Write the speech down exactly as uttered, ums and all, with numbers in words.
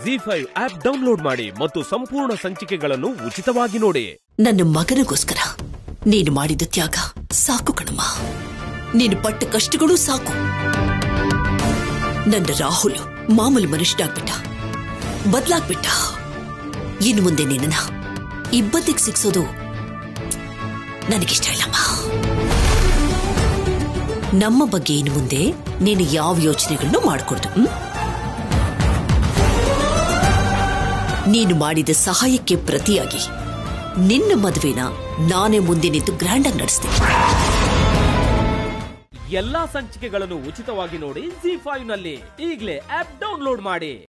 G five app download ಮಾಡಿ ಮತ್ತು ಸಂಪೂರ್ಣ ಸಂಚಿಕೆಗಳನ್ನು ಉಚಿತವಾಗಿ ನೋಡಿ. ನನ್ನ ಮಗನಿಗೋಸ್ಕರ ನೀನು ಮಾಡಿದ ತ್ಯಾಗ ಸಾಕು ಕಣಮ್ಮ. ನೀನು ಪಟ್ಟ ಕಷ್ಟಗಳು ಸಾಕು. ನನ್ನ ರಾಹುಲ್ ಮಾಮೂಲು ಮನುಷ್ಯನಾಗ್ಬಿಟ್ಟ, ಬದಲಾಗ್ಬಿಟ್ಟ. ಇನ್ನು ಮುಂದೆ ನಿನ್ನ ಇಬ್ಬತ್ತಿಗೆ ಸಿಕ್ಸೋದು ನನಗಿಷ್ಟ ಇಲ್ಲಮ್ಮ. ನಮ್ಮ ಬಗ್ಗೆ ಇನ್ನು ಮುಂದೆ ನೀನು ಯಾವ ಯೋಚನೆಗಳನ್ನು ಮಾಡಿಕೊಡ್ದು. ನೀನು ಮಾಡಿದ ಸಹಾಯಕ್ಕೆ ಪ್ರತಿಯಾಗಿ ನಿನ್ನ ಮದುವೆನ ನಾನೇ ಮುಂದೆ ನಿಂತು ಗ್ರ್ಯಾಂಡ್ ಆಗಿ ನಡೆಸ್ತೀನಿ. ಎಲ್ಲಾ ಸಂಚಿಕೆಗಳನ್ನು ಉಚಿತವಾಗಿ ನೋಡಿ ಜಿ ಫೈವ್ ನಲ್ಲಿ. ಈಗಲೇ ಆಪ್ ಡೌನ್ಲೋಡ್ ಮಾಡಿ.